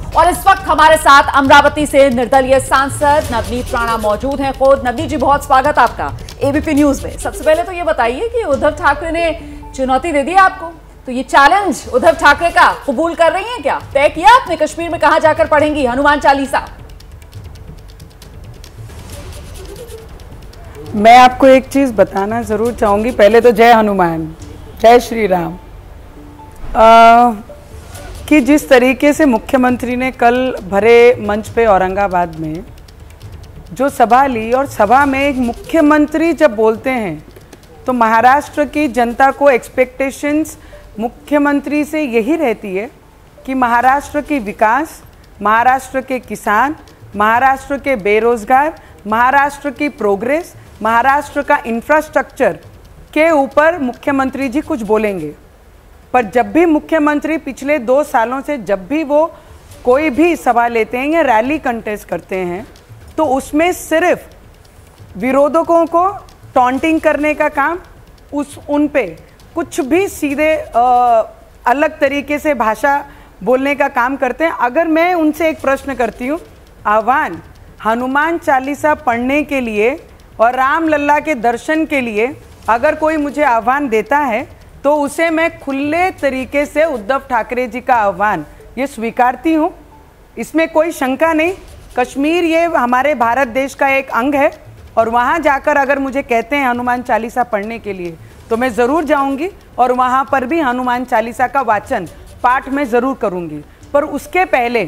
और इस वक्त हमारे साथ अमरावती से निर्दलीय सांसद नवनीत राणा मौजूद हैं। खुद नवनीत जी, बहुत स्वागत आपका एबीपी न्यूज में। सबसे पहले तो ये बताइए कि उद्धव ठाकरे ने चुनौती दे दी आपको, तो ये चैलेंज उद्धव ठाकरे का कबूल कर रही हैं क्या? तय किया आपने कश्मीर में कहां जाकर पढ़ेंगी हनुमान चालीसा? मैं आपको एक चीज बताना जरूर चाहूंगी। पहले तो जय हनुमान, जय श्री राम। कि जिस तरीके से मुख्यमंत्री ने कल भरे मंच पे औरंगाबाद में जो सभा ली, और सभा में एक मुख्यमंत्री जब बोलते हैं तो महाराष्ट्र की जनता को एक्सपेक्टेशंस मुख्यमंत्री से यही रहती है कि महाराष्ट्र की विकास, महाराष्ट्र के किसान, महाराष्ट्र के बेरोजगार, महाराष्ट्र की प्रोग्रेस, महाराष्ट्र का इंफ्रास्ट्रक्चर के ऊपर मुख्यमंत्री जी कुछ बोलेंगे। पर जब भी मुख्यमंत्री पिछले 2 सालों से जब भी वो कोई भी सभा लेते हैं या रैली कंटेस्ट करते हैं तो उसमें सिर्फ विरोधकों को टॉन्टिंग करने का काम, उन पे कुछ भी सीधे अलग तरीके से भाषा बोलने का काम करते हैं। अगर मैं उनसे एक प्रश्न करती हूँ, आह्वान हनुमान चालीसा पढ़ने के लिए और राम लल्ला के दर्शन के लिए अगर कोई मुझे आह्वान देता है तो उसे मैं खुले तरीके से उद्धव ठाकरे जी का आह्वान ये स्वीकारती हूँ। इसमें कोई शंका नहीं। कश्मीर ये हमारे भारत देश का एक अंग है और वहाँ जाकर अगर मुझे कहते हैं हनुमान चालीसा पढ़ने के लिए तो मैं ज़रूर जाऊँगी और वहाँ पर भी हनुमान चालीसा का वाचन पाठ मैं ज़रूर करूँगी। पर उसके पहले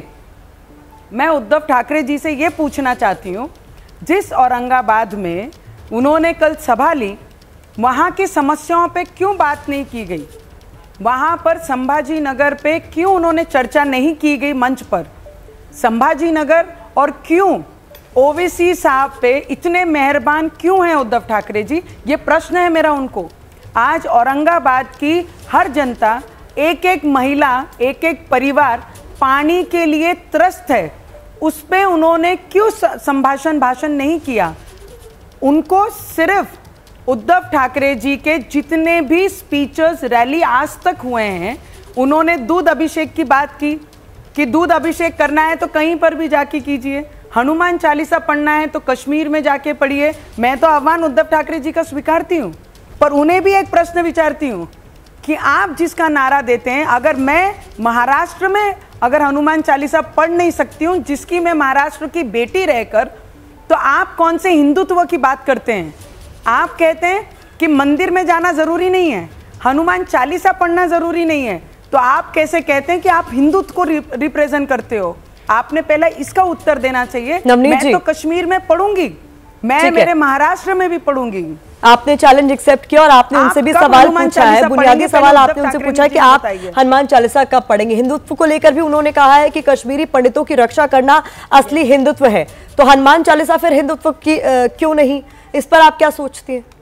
मैं उद्धव ठाकरे जी से ये पूछना चाहती हूँ, जिस औरंगाबाद में उन्होंने कल सभा ली वहाँ की समस्याओं पे क्यों बात नहीं की गई? वहाँ पर संभाजी नगर पे क्यों उन्होंने चर्चा नहीं की गई मंच पर? संभाजी नगर और क्यों ओवैसी साहब पे इतने मेहरबान क्यों हैं उद्धव ठाकरे जी? ये प्रश्न है मेरा उनको। आज औरंगाबाद की हर जनता, एक एक महिला, एक एक परिवार पानी के लिए त्रस्त है। उस पे उन्होंने क्यों भाषण नहीं किया? उनको सिर्फ उद्धव ठाकरे जी के जितने भी स्पीचेस रैली आज तक हुए हैं उन्होंने दूध अभिषेक की बात की कि दूध अभिषेक करना है तो कहीं पर भी जाके कीजिए, हनुमान चालीसा पढ़ना है तो कश्मीर में जाके पढ़िए। मैं तो आह्वान उद्धव ठाकरे जी का स्वीकारती हूँ, पर उन्हें भी एक प्रश्न विचारती हूँ कि आप जिसका नारा देते हैं, अगर मैं महाराष्ट्र में अगर हनुमान चालीसा पढ़ नहीं सकती हूँ, जिसकी मैं महाराष्ट्र की बेटी रहकर, तो आप कौन से हिंदुत्व की बात करते हैं? आप कहते हैं कि मंदिर में जाना जरूरी नहीं है, हनुमान चालीसा पढ़ना जरूरी नहीं है, तो आप कैसे कहते हैं कि आप हिंदुत्व को रिप्रेजेंट करते हो? आपने पहले इसका उत्तर देना चाहिए। मैं तो कश्मीर में पढ़ूंगी, मैं मेरे महाराष्ट्र में भी पढ़ूंगी। आपने चैलेंज एक्सेप्ट किया और आपने उनसे भी सवाल पूछा है, बुनियादी सवाल आपने उनसे पूछा है कि आप हनुमान चालीसा कब पढ़ेंगे। हिंदुत्व को लेकर भी उन्होंने कहा है कि कश्मीरी पंडितों की रक्षा करना असली हिंदुत्व है, तो हनुमान चालीसा फिर हिंदुत्व की क्यों नहीं? इस पर आप क्या सोचती हैं?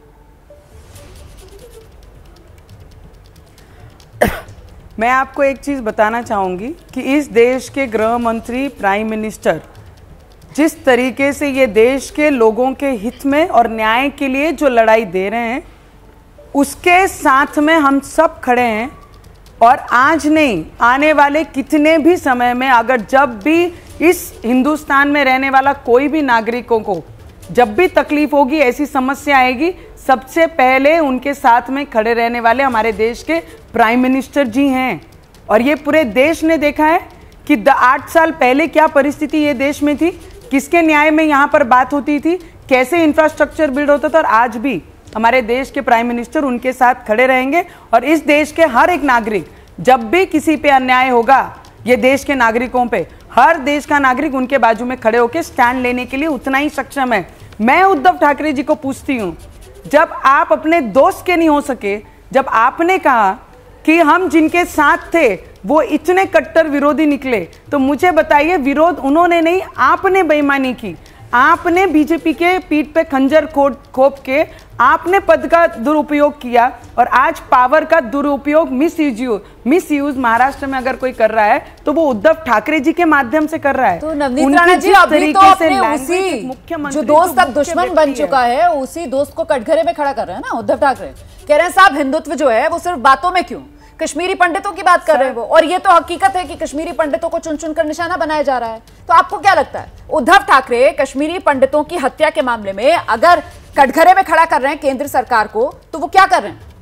मैं आपको एक चीज बताना चाहूंगी कि इस देश के गृह मंत्री, प्राइम मिनिस्टर जिस तरीके से ये देश के लोगों के हित में और न्याय के लिए जो लड़ाई दे रहे हैं उसके साथ में हम सब खड़े हैं। और आज नहीं, आने वाले कितने भी समय में अगर जब भी इस हिंदुस्तान में रहने वाला कोई भी नागरिकों को जब भी तकलीफ होगी, ऐसी समस्या आएगी, सबसे पहले उनके साथ में खड़े रहने वाले हमारे देश के प्राइम मिनिस्टर जी हैं। और ये पूरे देश ने देखा है कि 8 साल पहले क्या परिस्थिति ये देश में थी, किसके न्याय में यहाँ पर बात होती थी, कैसे इंफ्रास्ट्रक्चर बिल्ड होता था। और आज भी हमारे देश के प्राइम मिनिस्टर उनके साथ खड़े रहेंगे। और इस देश के हर एक नागरिक, जब भी किसी पे अन्याय होगा ये देश के नागरिकों पे, हर देश का नागरिक उनके बाजू में खड़े होकर स्टैंड लेने के लिए उतना ही सक्षम है। मैं उद्धव ठाकरे जी को पूछती हूँ, जब आप अपने दोस्त के नहीं हो सके, जब आपने कहा कि हम जिनके साथ थे वो इतने कट्टर विरोधी निकले, तो मुझे बताइए, विरोध उन्होंने नहीं, आपने बेईमानी की। आपने बीजेपी के पीठ पे खंजर खोप के आपने पद का दुरुपयोग किया। और आज पावर का दुरुपयोग, मिसयूज महाराष्ट्र में अगर कोई कर रहा है तो वो उद्धव ठाकरे जी के माध्यम से कर रहा है। तो नवनीत राणा जी, अभी तो अपने उसी जो दोस्त अब दुश्मन बन चुका है, उसी दोस्त को कटघरे में खड़ा कर रहे हैं ना उद्धव ठाकरे। कह रहे हैं साहब हिंदुत्व जो है वो सिर्फ बातों में क्यों, कश्मीरी पंडितों की बात कर रहे हैं वो, और ये तो हकीकत है कि कश्मीरी पंडितों को चुन चुन कर निशाना बनाया जा रहा है। तो आपको क्या लगता है, उद्धव ठाकरे कश्मीरी पंडितों की हत्या के मामले में अगर कटघरे में खड़ा कर रहे हैं केंद्र सरकार को, तो वो क्या कर रहे हैं?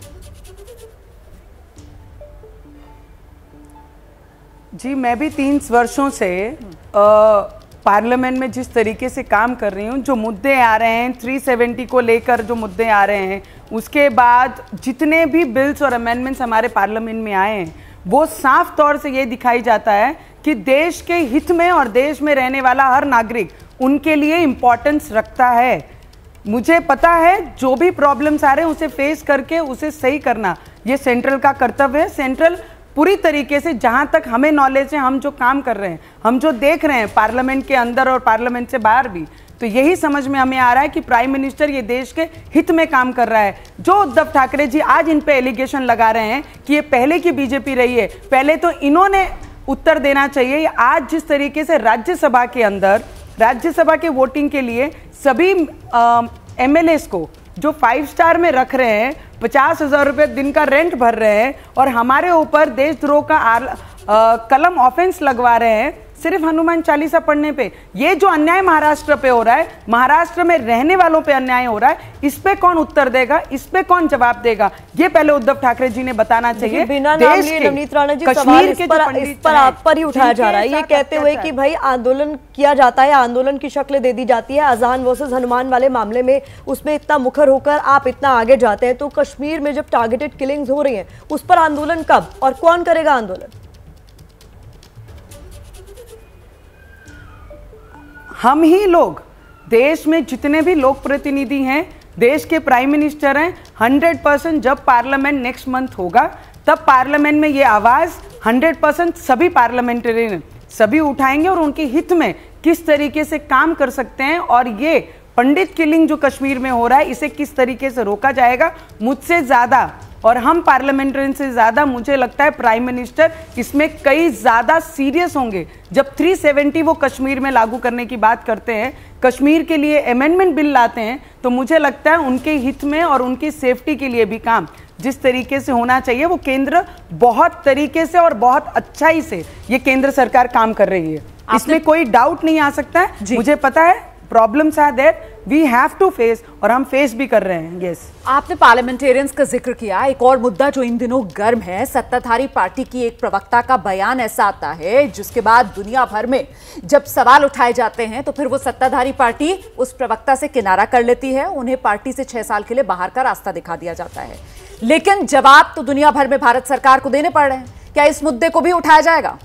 जी, मैं भी 3 वर्षों से पार्लियामेंट में जिस तरीके से काम कर रही हूँ, जो मुद्दे आ रहे हैं 370 को लेकर जो मुद्दे आ रहे हैं, उसके बाद जितने भी बिल्स और अमेंडमेंट्स हमारे पार्लियामेंट में आए हैं, वो साफ तौर से ये दिखाई जाता है कि देश के हित में और देश में रहने वाला हर नागरिक उनके लिए इम्पोर्टेंस रखता है। मुझे पता है जो भी प्रॉब्लम्स आ रहे हैं उसे फेस करके उसे सही करना ये सेंट्रल का कर्तव्य है। सेंट्रल पूरी तरीके से, जहां तक हमें नॉलेज है, हम जो काम कर रहे हैं, हम जो देख रहे हैं पार्लियामेंट के अंदर और पार्लियामेंट से बाहर भी, तो यही समझ में हमें आ रहा है कि प्राइम मिनिस्टर ये देश के हित में काम कर रहा है। जो उद्धव ठाकरे जी आज इन पे एलिगेशन लगा रहे हैं कि ये पहले की बीजेपी रही है, पहले तो इन्होंने उत्तर देना चाहिए। आज जिस तरीके से राज्यसभा के अंदर, राज्यसभा के वोटिंग के लिए सभी एमएलएस को जो 5 स्टार में रख रहे हैं, 50,000 रुपये दिन का रेंट भर रहे हैं और हमारे ऊपर देशद्रोह का कलम ऑफेंस लगवा रहे हैं सिर्फ हनुमान चालीसा पढ़ने पे। ये जो अन्याय महाराष्ट्र पे हो रहा है, महाराष्ट्र में रहने वालों पे अन्याय हो रहा है, इस पे कौन उत्तर देगा, इस पे कौन जवाब देगा, ये पहले उद्धव ठाकरे जी ने बताना चाहिए। बिना नाम लिए नवनीत राणा जी, सवाल इस पर आप पर ही उठाया जा रहा है, ये कहते हुए कि भाई आंदोलन किया जाता है, आंदोलन की शक्ल दे दी जाती है। अजान वर्सेस हनुमान वाले मामले में उसमें इतना मुखर होकर आप इतना आगे जाते हैं, तो कश्मीर में जब टारगेटेड किलिंग्स हो रही हैं, उस पर आंदोलन कब और कौन करेगा आंदोलन? हम ही लोग, देश में जितने भी लोक प्रतिनिधि हैं, देश के प्राइम मिनिस्टर हैं, 100% जब पार्लियामेंट नेक्स्ट मंथ होगा, तब पार्लियामेंट में ये आवाज़ 100% सभी पार्लियामेंटेरियन सभी उठाएंगे और उनके हित में किस तरीके से काम कर सकते हैं और ये पंडित किलिंग जो कश्मीर में हो रहा है, इसे किस तरीके से रोका जाएगा। मुझसे ज़्यादा और हम पार्लियामेंटेरियन से ज़्यादा मुझे लगता है प्राइम मिनिस्टर इसमें कई ज़्यादा सीरियस होंगे। जब 370 वो कश्मीर में लागू करने की बात करते हैं, कश्मीर के लिए अमेंडमेंट बिल लाते हैं, तो मुझे लगता है उनके हित में और उनकी सेफ्टी के लिए भी काम जिस तरीके से होना चाहिए, वो केंद्र बहुत तरीके से और बहुत अच्छाई से ये केंद्र सरकार काम कर रही है। इसमें कोई डाउट नहीं आ सकता है। मुझे पता है problems are there, we have to face, और हम फेस भी कर रहे हैं। यस, आपने पार्लियामेंटेरियंस का जिक्र किया। एक और मुद्दा जो इन दिनों गर्म है, सत्ताधारी पार्टी की एक प्रवक्ता का बयान ऐसा आता है जिसके बाद दुनिया भर में जब सवाल उठाए जाते हैं तो फिर वो सत्ताधारी पार्टी उस प्रवक्ता से किनारा कर लेती है, उन्हें पार्टी से 6 साल के लिए बाहर का रास्ता दिखा दिया जाता है। लेकिन जवाब तो दुनिया भर में भारत सरकार को देने पड़ रहे हैं। क्या इस मुद्दे को भी उठाया जाएगा?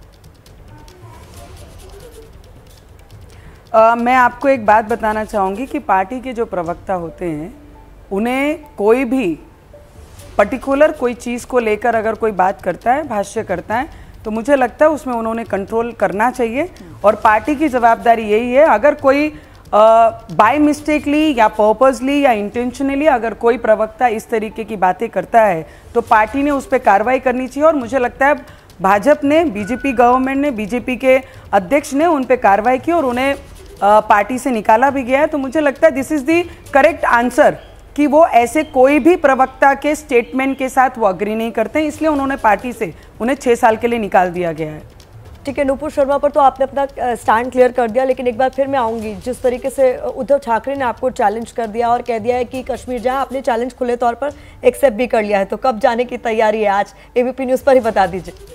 मैं आपको एक बात बताना चाहूँगी कि पार्टी के जो प्रवक्ता होते हैं, उन्हें कोई भी पर्टिकुलर कोई चीज़ को लेकर अगर कोई बात करता है, भाष्य करता है, तो मुझे लगता है उसमें उन्होंने कंट्रोल करना चाहिए। और पार्टी की जवाबदारी यही है, अगर कोई बाय मिस्टेकली या पर्पसली या इंटेंशनली अगर कोई प्रवक्ता इस तरीके की बातें करता है, तो पार्टी ने उस पर कार्रवाई करनी चाहिए। और मुझे लगता है भाजपा ने, बीजेपी गवर्नमेंट ने, बीजेपी के अध्यक्ष ने उन पर कार्रवाई की और उन्हें पार्टी से निकाला भी गया है। तो मुझे लगता है this is the correct answer कि वो ऐसे कोई भी प्रवक्ता के स्टेटमेंट के साथ वो अग्री नहीं करते हैं, इसलिए उन्होंने पार्टी से उन्हें 6 साल के लिए निकाल दिया गया है। ठीक है, नुपुर शर्मा पर तो आपने अपना स्टैंड क्लियर कर दिया, लेकिन एक बार फिर मैं आऊंगी। जिस तरीके से उद्धव ठाकरे ने आपको चैलेंज कर दिया और कह दिया है कि कश्मीर जाए, आपने चैलेंज खुले तौर पर एक्सेप्ट भी कर लिया है, तो कब जाने की तैयारी है? आज एबीपी न्यूज़ पर ही बता दीजिए।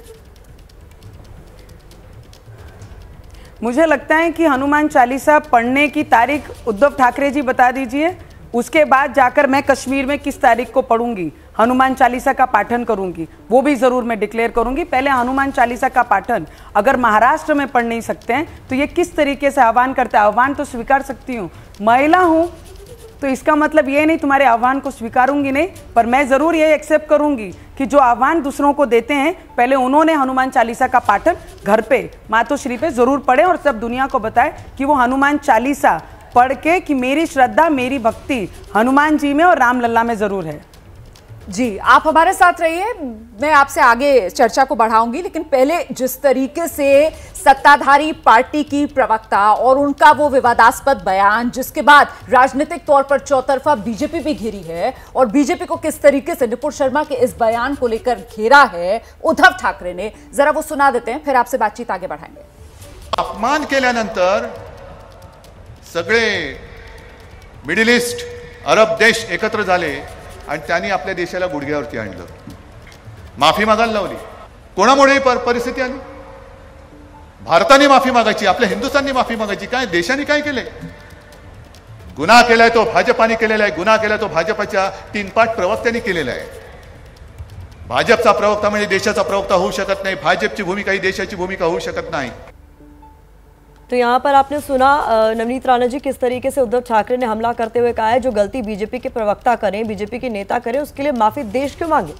मुझे लगता है कि हनुमान चालीसा पढ़ने की तारीख उद्धव ठाकरे जी बता दीजिए, उसके बाद जाकर मैं कश्मीर में किस तारीख को पढ़ूंगी, हनुमान चालीसा का पाठन करूंगी, वो भी जरूर मैं डिक्लेयर करूंगी। पहले हनुमान चालीसा का पाठन अगर महाराष्ट्र में पढ़ नहीं सकते हैं तो ये किस तरीके से आह्वान करते हैं? आह्वान तो स्वीकार सकती हूँ, महिला हूँ तो इसका मतलब ये नहीं तुम्हारे आह्वान को स्वीकारूंगी नहीं, पर मैं जरूर ये एक्सेप्ट करूंगी कि जो आह्वान दूसरों को देते हैं, पहले उन्होंने हनुमान चालीसा का पाठन घर पे मातोश्री पे जरूर पढ़े और सब दुनिया को बताए कि वो हनुमान चालीसा पढ़ के कि मेरी श्रद्धा, मेरी भक्ति हनुमान जी में और रामलला में जरूर है। जी, आप हमारे साथ रहिए, मैं आपसे आगे चर्चा को बढ़ाऊंगी, लेकिन पहले जिस तरीके से सत्ताधारी पार्टी की प्रवक्ता और उनका वो विवादास्पद बयान, जिसके बाद राजनीतिक तौर पर चौतरफा बीजेपी भी घिरी है, और बीजेपी को किस तरीके से नुपुर शर्मा के इस बयान को लेकर घेरा है उद्धव ठाकरे ने, जरा वो सुना देते हैं, फिर आपसे बातचीत आगे बढ़ाएंगे। अपमान केल्यानंतर सगळे मिडल ईस्ट अरब देश एकत्र झाले आणि त्यांनी आपल्या देशाला गुडघ्यावरती आणलं, माफी मागायला लावली। कोणामुळे परिस्थिती आली? भारताने माफी मागायची, आपल्या हिंदुस्थानने माफी मागायची, काय देशाने काय केले? गुन्हा केलाय तो भाजपाने केलेला आहे, गुन्हा केलाय तो भाजपाच्या तीनपाट प्रवक्त्यांनी केलेला आहे। भाजपचा प्रवक्ता म्हणजे देशाचा प्रवक्ता होऊ शकत नाही, भाजपची भूमिका ही देशाची भूमिका होऊ शकत नाही। तो यहाँ पर आपने सुना नवनीत राणा जी किस तरीके से उद्धव ठाकरे ने हमला करते हुए कहा है जो गलती बीजेपी के प्रवक्ता करें, बीजेपी के नेता करें, उसके लिए माफी देश क्यों मांगे?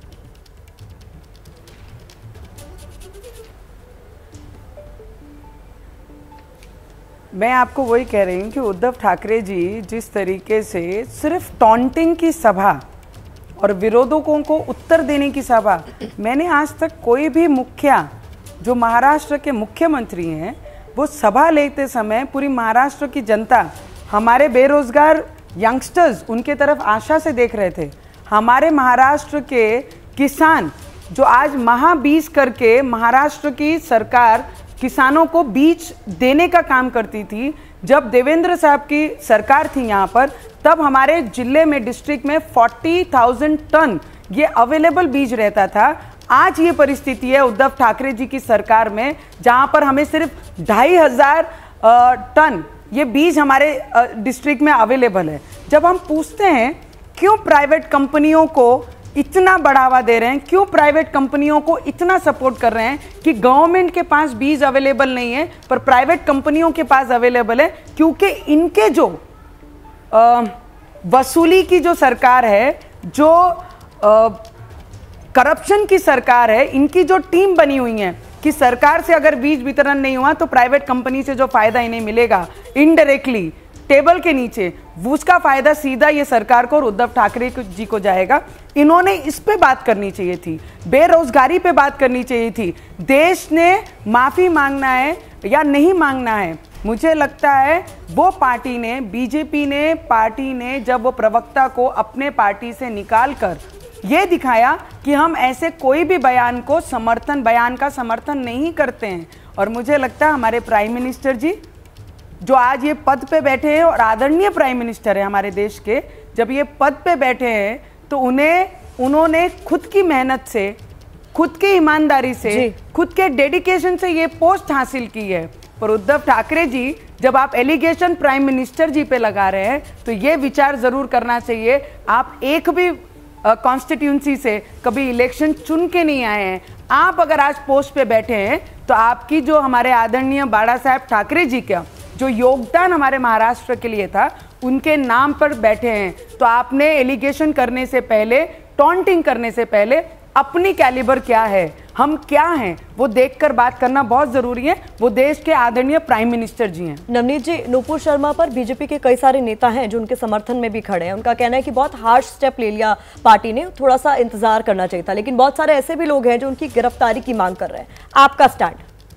मैं आपको वही कह रही हूँ कि उद्धव ठाकरे जी जिस तरीके से सिर्फ टॉन्टिंग की सभा और विरोधकों को उत्तर देने की सभा, मैंने आज तक कोई भी मुखिया जो महाराष्ट्र के मुख्यमंत्री हैं वो सभा लेते समय पूरी महाराष्ट्र की जनता, हमारे बेरोजगार यंगस्टर्स उनके तरफ आशा से देख रहे थे। हमारे महाराष्ट्र के किसान जो आज महाबीज करके महाराष्ट्र की सरकार किसानों को बीज देने का काम करती थी, जब देवेंद्र साहब की सरकार थी यहाँ पर, तब हमारे जिले में डिस्ट्रिक्ट में 40,000 टन ये अवेलेबल बीज रहता था। आज ये परिस्थिति है उद्धव ठाकरे जी की सरकार में, जहाँ पर हमें सिर्फ 2,500 टन ये बीज हमारे डिस्ट्रिक्ट में अवेलेबल है। जब हम पूछते हैं क्यों प्राइवेट कंपनियों को इतना बढ़ावा दे रहे हैं, क्यों प्राइवेट कंपनियों को इतना सपोर्ट कर रहे हैं कि गवर्नमेंट के पास बीज अवेलेबल नहीं है पर प्राइवेट कंपनियों के पास अवेलेबल है, क्योंकि इनके जो वसूली की जो सरकार है, जो करप्शन की सरकार है, इनकी जो टीम बनी हुई है कि सरकार से अगर बीज वितरण नहीं हुआ तो प्राइवेट कंपनी से जो फायदा इन्हें मिलेगा इनडायरेक्टली टेबल के नीचे, उसका फायदा सीधा ये सरकार को और उद्धव ठाकरे जी को जाएगा। इन्होंने इस पे बात करनी चाहिए थी, बेरोजगारी पे बात करनी चाहिए थी। देश ने माफी मांगना है या नहीं मांगना है, मुझे लगता है वो पार्टी ने, बीजेपी ने, पार्टी ने जब वो प्रवक्ता को अपने पार्टी से निकाल कर ये दिखाया कि हम ऐसे कोई भी बयान का समर्थन नहीं करते हैं। और मुझे लगता है हमारे प्राइम मिनिस्टर जी जो आज ये पद पे बैठे हैं और आदरणीय प्राइम मिनिस्टर है हमारे देश के, जब ये पद पे बैठे हैं तो उन्होंने खुद की मेहनत से, खुद की ईमानदारी से, खुद के डेडिकेशन से ये पोस्ट हासिल की है। पर उद्धव ठाकरे जी जब आप एलिगेशन प्राइम मिनिस्टर जी पे लगा रहे हैं तो ये विचार जरूर करना चाहिए, आप एक भी कॉन्स्टिट्यूंसी से कभी इलेक्शन चुन के नहीं आए हैं। आप अगर आज पोस्ट पे बैठे हैं तो आपकी जो हमारे आदरणीय बाला साहेब ठाकरे जी का जो योगदान हमारे महाराष्ट्र के लिए था उनके नाम पर बैठे हैं, तो आपने एलिगेशन करने से पहले, टॉन्टिंग करने से पहले अपनी कैलिबर क्या है, हम क्या हैं, वो देखकर बात करना बहुत जरूरी है। वो देश के आदरणीय प्राइम मिनिस्टर जी हैं। नवनीत जी, नुपुर शर्मा पर बीजेपी के कई सारे नेता हैं जो उनके समर्थन में भी खड़े हैं। उनका कहना है कि बहुत हार्श स्टेप ले लिया पार्टी ने, थोड़ा सा इंतजार करना चाहिए था, लेकिन बहुत सारे ऐसे भी लोग हैं जो उनकी गिरफ्तारी की मांग कर रहे हैं। आपका स्टैंड?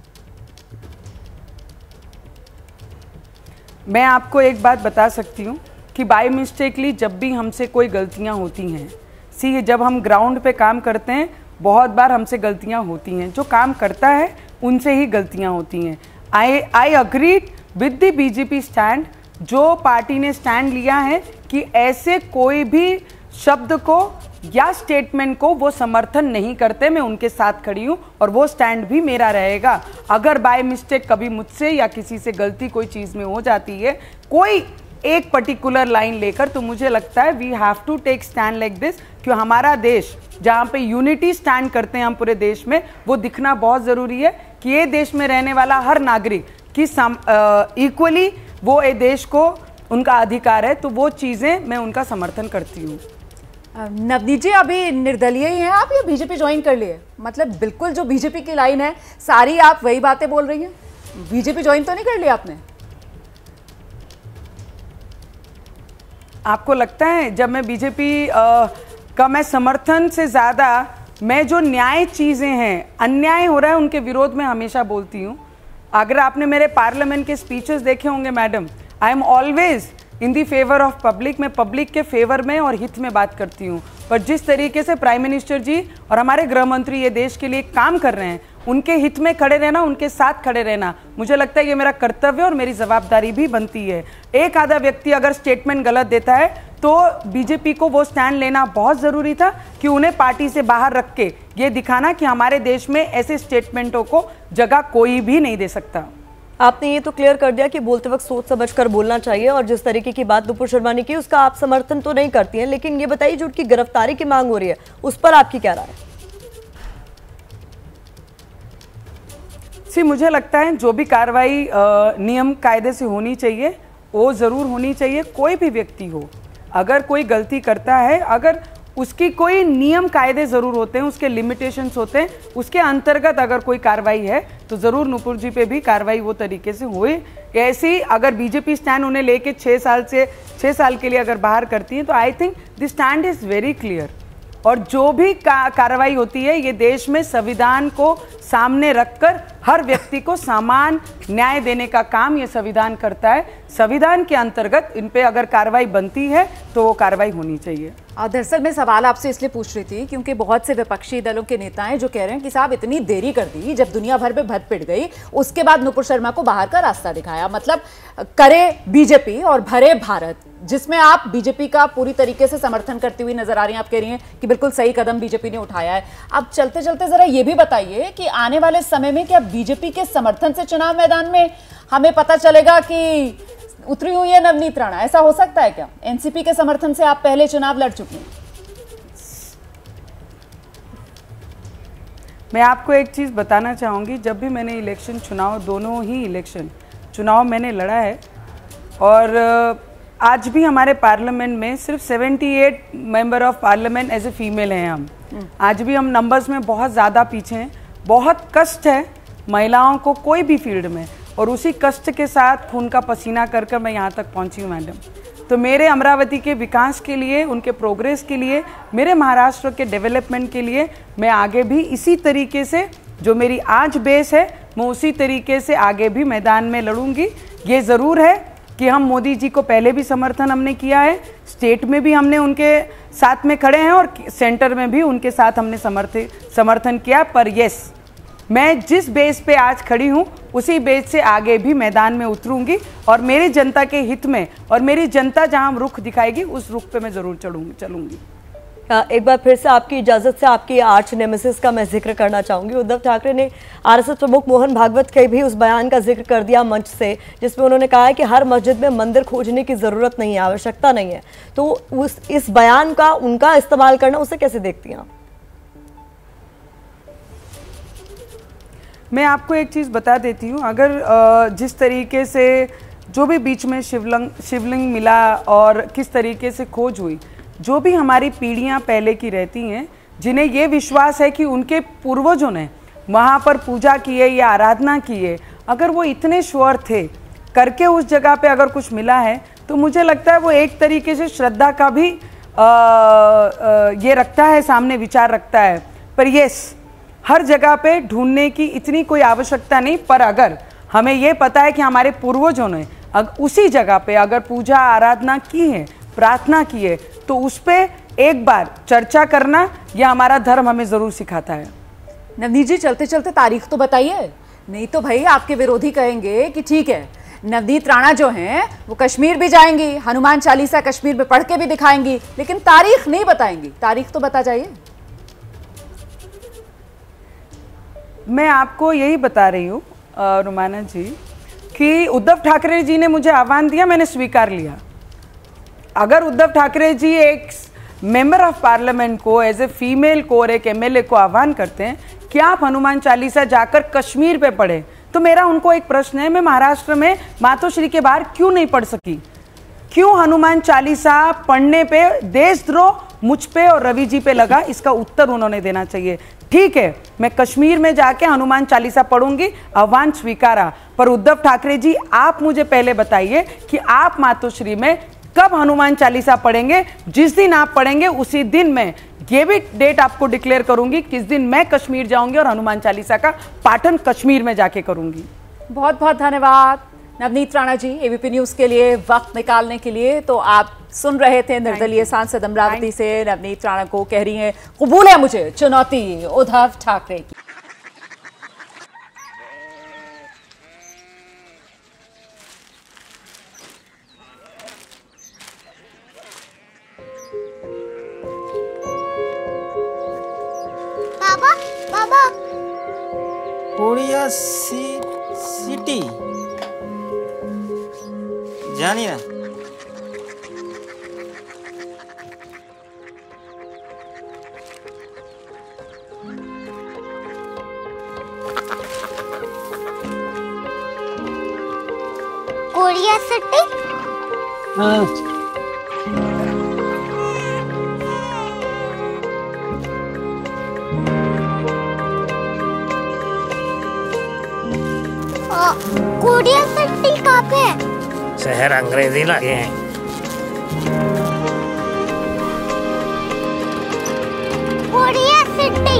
मैं आपको एक बात बता सकती हूँ कि बाय मिस्टेकली जब भी हमसे कोई गलतियाँ होती हैं, जब हम ग्राउंड पे काम करते हैं बहुत बार हमसे गलतियाँ होती हैं, जो काम करता है उनसे ही गलतियाँ होती हैं। I agreed with the BJP stand, जो पार्टी ने स्टैंड लिया है कि ऐसे कोई भी शब्द को या स्टेटमेंट को वो समर्थन नहीं करते, मैं उनके साथ खड़ी हूँ और वो स्टैंड भी मेरा रहेगा। अगर बाय मिस्टेक कभी मुझसे या किसी से गलती कोई चीज़ में हो जाती है, कोई एक पर्टिकुलर लाइन लेकर, तो मुझे लगता है we have to take stand like this, क्यों हमारा देश जहाँ पे यूनिटी स्टैंड करते हैं हम पूरे देश में, वो दिखना बहुत ज़रूरी है कि ये देश में रहने वाला हर नागरिक की इक्वली वो ये देश को उनका अधिकार है, तो वो चीज़ें मैं उनका समर्थन करती हूँ। नवनीत जी, अभी निर्दलीय ही हैं आप या बीजेपी ज्वाइन कर लिए? मतलब बिल्कुल जो बीजेपी की लाइन है सारी आप वही बातें बोल रही हैं, बीजेपी ज्वाइन तो नहीं कर लिया आपने? आपको लगता है जब मैं बीजेपी का मैं समर्थन से ज़्यादा मैं जो न्याय चीज़ें हैं, अन्याय हो रहा है उनके विरोध में हमेशा बोलती हूँ। अगर आपने मेरे पार्लियामेंट के स्पीचेस देखे होंगे madam, I am always in the favour of public. मैं पब्लिक के फेवर में और हित में बात करती हूँ। पर जिस तरीके से प्राइम मिनिस्टर जी और हमारे गृह मंत्री ये देश के लिए काम कर रहे हैं, उनके हित में खड़े रहना, उनके साथ खड़े रहना, मुझे लगता है ये मेरा कर्तव्य और मेरी जवाबदारी भी बनती है। एक आधा व्यक्ति अगर स्टेटमेंट गलत देता है तो बीजेपी को वो स्टैंड लेना बहुत ज़रूरी था कि उन्हें पार्टी से बाहर रख के ये दिखाना कि हमारे देश में ऐसे स्टेटमेंटों को जगह कोई भी नहीं दे सकता। आपने ये तो क्लियर कर दिया कि बोलते वक्त सोच समझकर बोलना चाहिए, और जिस तरीके की बात नुपुर शर्मा ने की उसका आप समर्थन तो नहीं करती हैं, लेकिन ये बताइए जो उनकी गिरफ्तारी की मांग हो रही है उस पर आपकी क्या राय है? मुझे लगता है जो भी कार्रवाई नियम कायदे से होनी चाहिए वो ज़रूर होनी चाहिए। कोई भी व्यक्ति हो, अगर कोई गलती करता है, अगर उसकी कोई नियम कायदे ज़रूर होते हैं, उसके लिमिटेशंस होते हैं, उसके अंतर्गत अगर कोई कार्रवाई है तो ज़रूर नुपुर जी पे भी कार्रवाई वो तरीके से हुई। ऐसी अगर बीजेपी स्टैंड उन्हें लेके 6 साल के लिए अगर बाहर करती है तो I think this stand is very clear. और जो भी कार्रवाई होती है ये देश में संविधान को सामने रखकर हर व्यक्ति को समान न्याय देने का काम ये संविधान करता है। संविधान के अंतर्गत इन पे अगर कार्रवाई बनती है तो वो कार्रवाई होनी चाहिए। दरअसल मैं सवाल आपसे इसलिए पूछ रही थी क्योंकि बहुत से विपक्षी दलों के नेता हैं जो कह रहे हैं कि साहब इतनी देरी कर दी, जब दुनिया भर में भद पिट गई उसके बाद नुपुर शर्मा को बाहर का रास्ता दिखाया। मतलब करे बीजेपी और भरे भारत, जिसमें आप बीजेपी का पूरी तरीके से समर्थन करती हुई नजर आ रही हैं। आप कह रही हैं कि बिल्कुल सही कदम बीजेपी ने उठाया है। अब चलते चलते जरा ये भी बताइए कि आने वाले समय में क्या बीजेपी के समर्थन से चुनाव मैदान में हमें पता चलेगा कि उतरी हुई है नवनीत राणा? ऐसा हो सकता है क्या? एनसीपी के समर्थन से आप पहले चुनाव लड़ चुकी हैं। मैं आपको एक चीज़ बताना चाहूँगी, जब भी मैंने इलेक्शन चुनाव, दोनों ही इलेक्शन चुनाव मैंने लड़ा है, और आज भी हमारे पार्लियामेंट में सिर्फ 78 member of parliament as a female हैं हम। आज भी हम नंबर्स में बहुत ज़्यादा पीछे हैं। बहुत कष्ट है महिलाओं को कोई भी फील्ड में, और उसी कष्ट के साथ खून का पसीना कर कर मैं यहाँ तक पहुँची हूँ मैडम। तो मेरे अमरावती के विकास के लिए, उनके प्रोग्रेस के लिए, मेरे महाराष्ट्र के डेवलपमेंट के लिए मैं आगे भी इसी तरीके से, जो मेरी आज बेस है, मैं उसी तरीके से आगे भी मैदान में लड़ूंगी। ये ज़रूर है कि हम मोदी जी को पहले भी समर्थन हमने किया है, स्टेट में भी हमने उनके साथ में खड़े हैं और सेंटर में भी उनके साथ हमने समर्थन किया। पर यस, मैं जिस बेस पे आज खड़ी हूँ उसी बेस से आगे भी मैदान में उतरूंगी, और मेरी जनता के हित में, और मेरी जनता जहाँ रुख दिखाएगी उस रुख पे मैं ज़रूर चलूंगी। एक बार फिर से आपकी इजाजत से आपकी आर्च नेमेसिस का मैं जिक्र करना चाहूंगी। उद्धव ठाकरे ने आरएसएस प्रमुख मोहन भागवत के भी उस बयान का जिक्र कर दिया मंच से, जिसमें उन्होंने कहा है कि हर मस्जिद में मंदिर खोजने की जरूरत नहीं है, आवश्यकता नहीं है। तो इस बयान का उनका इस्तेमाल करना, उसे कैसे देखती हैं आप? मैं आपको एक चीज़ बता देती हूँ, अगर जिस तरीके से जो भी बीच में शिवलिंग मिला और किस तरीके से खोज हुई, जो भी हमारी पीढ़ियाँ पहले की रहती हैं, जिन्हें ये विश्वास है कि उनके पूर्वजों ने वहाँ पर पूजा की है या आराधना की है, अगर वो इतने श्योर थे करके उस जगह पे अगर कुछ मिला है, तो मुझे लगता है वो एक तरीके से श्रद्धा का भी ये रखता है, सामने विचार रखता है। पर यस, हर जगह पे ढूंढने की इतनी कोई आवश्यकता नहीं। पर अगर हमें ये पता है कि हमारे पूर्वजों ने उसी जगह पे अगर पूजा आराधना की है, प्रार्थना की है, तो उस पर एक बार चर्चा करना यह हमारा धर्म हमें ज़रूर सिखाता है। नवनीत जी, चलते चलते तारीख तो बताइए, नहीं तो भाई आपके विरोधी कहेंगे कि ठीक है नवनीत राणा जो हैं वो कश्मीर भी जाएंगी, हनुमान चालीसा कश्मीर में पढ़ के भी दिखाएंगी, लेकिन तारीख नहीं बताएंगी। तारीख तो बता जाइए। मैं आपको यही बता रही हूँ रुमाना जी कि उद्धव ठाकरे जी ने मुझे आह्वान दिया, मैंने स्वीकार लिया। अगर उद्धव ठाकरे जी एक मेंबर ऑफ पार्लियामेंट को, एज ए फीमेल को और एक एमएलए को आह्वान करते हैं कि आप हनुमान चालीसा जाकर कश्मीर पे पढ़ें, तो मेरा उनको एक प्रश्न है, मैं महाराष्ट्र में मातोश्री के बाहर क्यों नहीं पढ़ सकी? क्यों हनुमान चालीसा पढ़ने पे देशद्रोह मुझ पे और रवि जी पे लगा? इसका उत्तर उन्होंने देना चाहिए। ठीक है, मैं कश्मीर में जाके हनुमान चालीसा पढ़ूंगी, आह्वान स्वीकारा। पर उद्धव ठाकरे जी, आप मुझे पहले बताइए कि आप मातोश्री में कब हनुमान चालीसा पढ़ेंगे? जिस दिन आप पढ़ेंगे उसी दिन मैं ये भी डेट आपको डिक्लेयर करूंगी किस दिन मैं कश्मीर जाऊंगी और हनुमान चालीसा का पाठन कश्मीर में जाके करूंगी। बहुत बहुत धन्यवाद नवनीत राणा जी एबीपी न्यूज के लिए वक्त निकालने के लिए। तो आप सुन रहे थे निर्दलीय सांसद अमरावती से नवनीत राणा को कह रही हैं कबूल है मुझे चुनौती उद्धव ठाकरे की। बाबा बाबा कोरिया सिटी जानी ना कोरिया सिटी कोरिया सिटी कहाँ पे है? शहर अंग्रेजी लगे हैं। कोरिया सिटी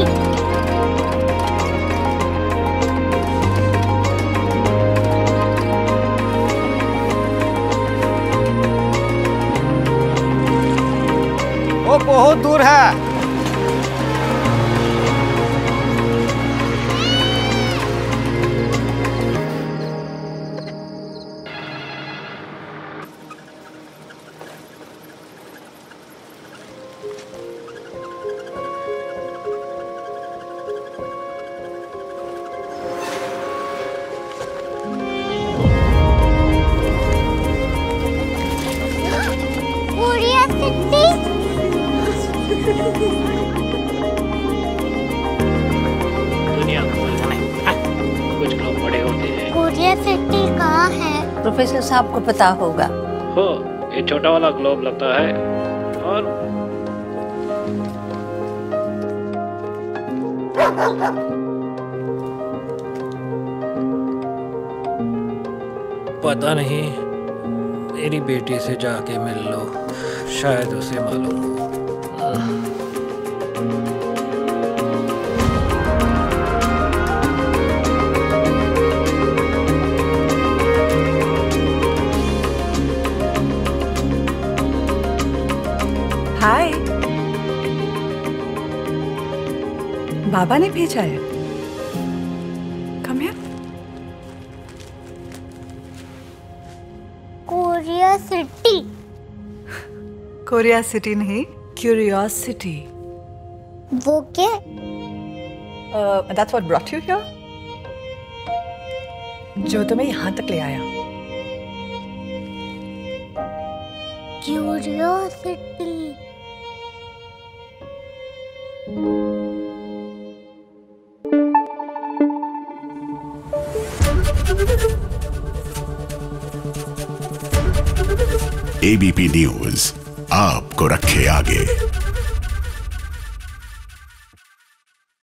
वो बहुत दूर है। कोरिया सिटी दुनिया को कुछ लोग बड़े होते हैं। कोरिया सिटी कहाँ है? प्रोफेसर साहब को पता होगा। हो ये छोटा वाला ग्लोब लगता है और पता नहीं मेरी बेटी से जाके मिल लो शायद उसे मालूम हो। हाय बाबा ने भेजा है। Come here. Korea city Korea city नहीं क्यूरियोसिटी। वो क्या? That's what brought you here. जो तुम्हें यहाँ तक ले आया। क्यूरियोसिटी एबीपी न्यूज आपको रखे आगे।